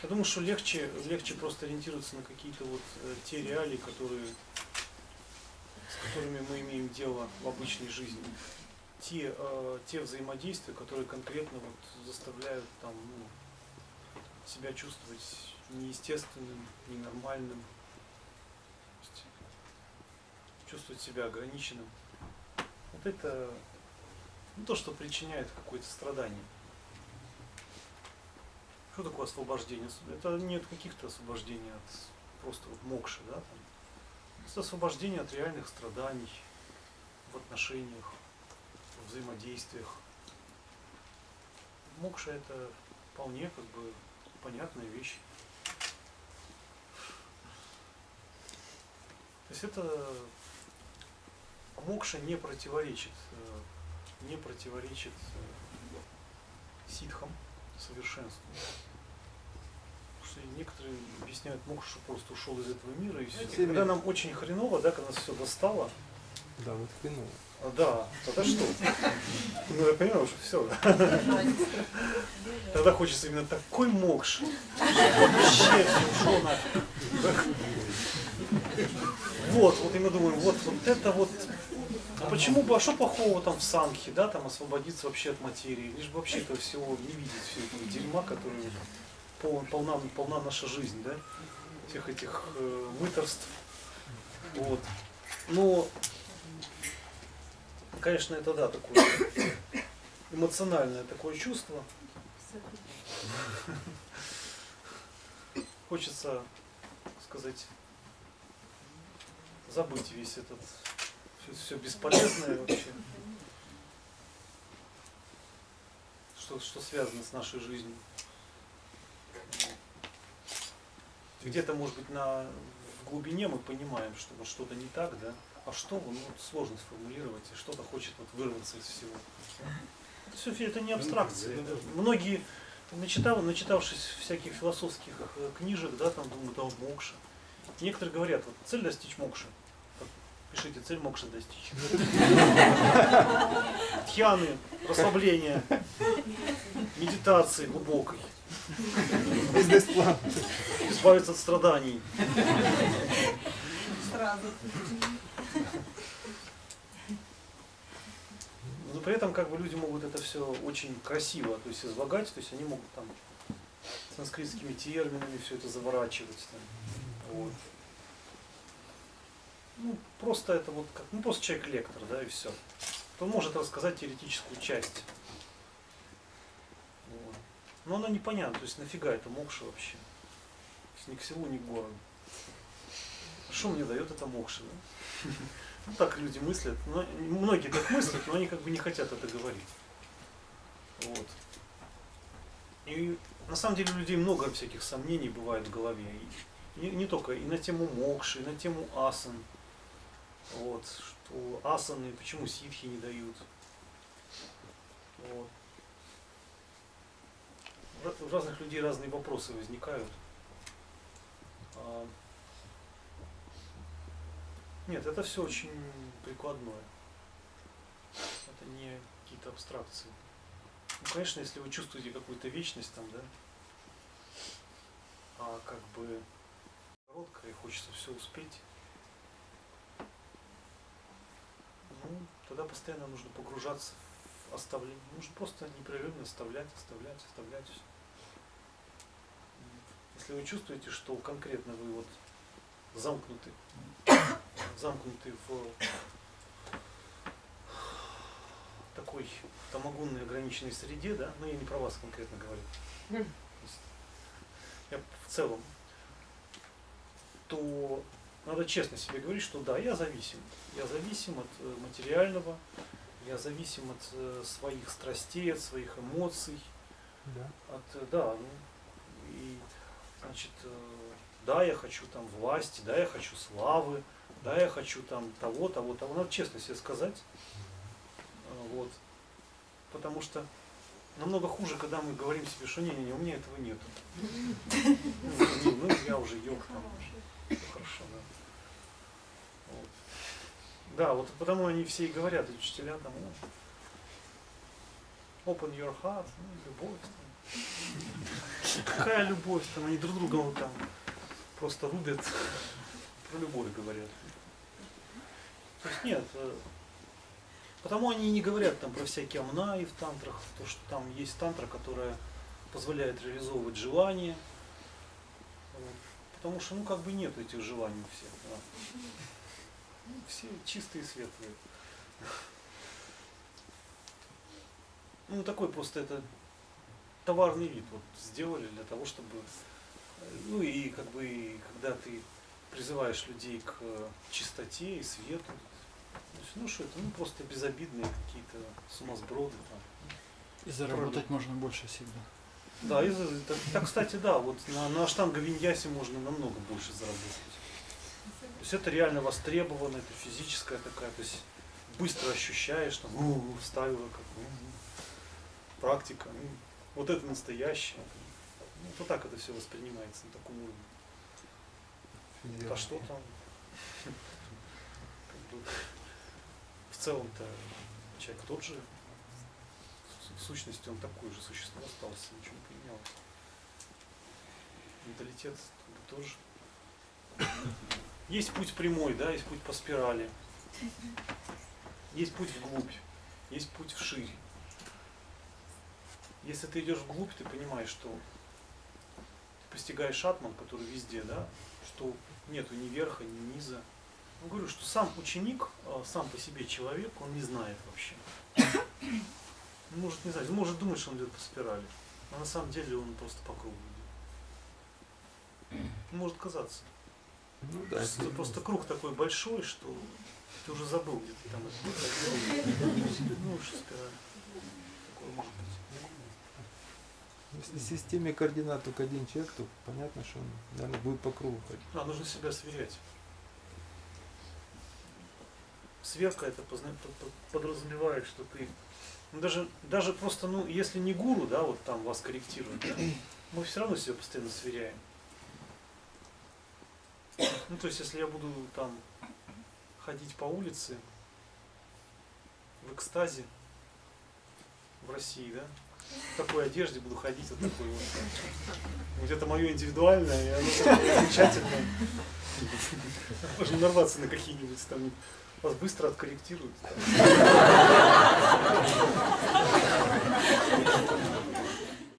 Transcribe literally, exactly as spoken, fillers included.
Я думаю, что легче, легче просто ориентироваться на какие-то вот э, те реалии, которые, с которыми мы имеем дело в обычной жизни. Те, э, те взаимодействия, которые конкретно вот заставляют там, ну, себя чувствовать неестественным, ненормальным, то есть чувствовать себя ограниченным. Вот это ну, то, что причиняет какое-то страдание. Что такое освобождение? Это нет каких-то освобождений от просто вот мокши, да? Там. Это освобождение от реальных страданий в отношениях, в взаимодействиях. Мокша это вполне как бы понятная вещь. То есть это мокша не противоречит, не противоречит ситхам, совершенству. Потому что некоторые объясняют мокшу, что просто ушел из этого мира и все. И когда нам очень хреново, да, когда нас все достало. Да, вот хреново. А, да, тогда что? Ну я понимаю, что все, да. Тогда хочется именно такой мокши. Вообще все ушло нафиг. Вот, вот и мы думаем, вот, вот это вот. А почему бы, а что плохого там в санхе, да, там освободиться вообще от материи, лишь бы вообще этого всего не видеть, все этого дерьма, который пол, полна, полна наша жизнь, да, всех этих э, мыторств, вот. Но, конечно, это, да, такое эмоциональное такое чувство. Хочется сказать, забыть весь этот, все, все бесполезное вообще, что, что связано с нашей жизнью. Где-то, может быть, на, в глубине мы понимаем, что вот что-то не так, да, а что, ну, сложно сформулировать, и что-то хочет вот вырваться из всего. Это, все, это не абстракция. Это, многие, начитав, начитавшись всяких философских книжек, да, там думают, а мокша. Некоторые говорят, вот цель достичь мокши. Пишите, цель мокши достичь. Дхьяны, расслабление, медитации глубокой. Бизнес-план. Избавиться от страданий. Сразу. Но при этом как бы люди могут это все очень красиво, то есть излагать, то есть они могут там санскритскими терминами все это заворачивать. Там, вот. Ну, просто это вот как, ну просто человек-лектор, да, и все. Он может рассказать теоретическую часть. Вот. Но она непонятна, то есть нафига это мокша вообще? То есть ни к селу, ни к городу. Что мне дает это мокша, да? Ну так люди мыслят, но, многие так мыслят, но они как бы не хотят это говорить. Вот. И на самом деле у людей много всяких сомнений бывает в голове. И не, не только и на тему мокши, и на тему асан. Вот, что асаны, почему ситхи не дают. Вот. У разных людей разные вопросы возникают. Нет, это все очень прикладное. Это не какие-то абстракции. Ну, конечно, если вы чувствуете какую-то вечность там, да, а как бы короткое и хочется все успеть, ну, тогда постоянно нужно погружаться в оставление. Нужно просто непрерывно оставлять, оставлять, оставлять все. Если вы чувствуете, что конкретно вы вот замкнуты, замкнуты в такой тамагунной ограниченной среде, да, но я не про вас конкретно говорю, я в целом, то надо честно себе говорить, что да, я зависим. Я зависим от материального, я зависим от своих страстей, от своих эмоций, Да. от, да, ну, и, значит, да, я хочу там власти, да, я хочу славы, да, я хочу там того, того, того. Надо честно себе сказать. Вот. Потому что намного хуже, когда мы говорим себе, что не-не-не, у меня этого нету. Ну, ну я уже йог там. Хорошо, да. Вот. Да, вот потому они все и говорят, учителя там, ну, open your heart, ну, любовь, там, Какая любовь, там они друг друга вот там просто рубят, про любовь говорят. То есть нет, потому они и не говорят там про всякие амнаи в тантрах, то что там есть тантра, которая позволяет реализовывать желания. Вот. Потому что ну как бы нет этих желаний у всех. Да. Ну, все чистые и светлые. Ну такой просто это товарный вид вот сделали для того, чтобы, ну и как бы, и когда ты призываешь людей к чистоте и свету, ну что это, ну просто безобидные какие-то сумасброды там. И заработать можно больше всегда. Да, и, так, так, кстати, да, вот на, на аштанга-виньясе можно намного больше заработать. То есть это реально востребовано, это физическая такая, то есть быстро ощущаешь, там, у, вставила как у, практика. Ну, вот это настоящее. Ну, вот так это все воспринимается на таком уровне. А что там? В целом-то человек тот же, в сущности он такой же существо остался, ничего не поменялось. Менталитет тоже. Есть путь прямой, да, есть путь по спирали. Есть путь вглубь, есть путь вширь. Если ты идешь вглубь, ты понимаешь, что ты постигаешь атман, который везде, да, что нету ни верха, ни низа. Я говорю, что сам ученик, сам по себе человек, он не знает вообще. Он может не знать, он может думать, что он идет по спирали, а на самом деле он просто по кругу идет. Он может казаться. Ну, да, просто, просто круг такой большой, что ты уже забыл, где ты там это. Ну, что спираль. Такое может быть. Если в системе координат только один человек, то понятно, что он, наверное, будет по кругу ходить. А, нужно себя сверять. Сверка это подразумевает, что ты ну, даже, даже просто, ну, если не гуру, да, вот там вас корректирует, да, мы все равно себя постоянно сверяем. Ну, то есть, если я буду там ходить по улице в экстазе в России, да, в такой одежде буду ходить вот такой вот. Вот это мое индивидуальное, и оно замечательное. Можно нарваться на какие-нибудь там, вас быстро откорректируют.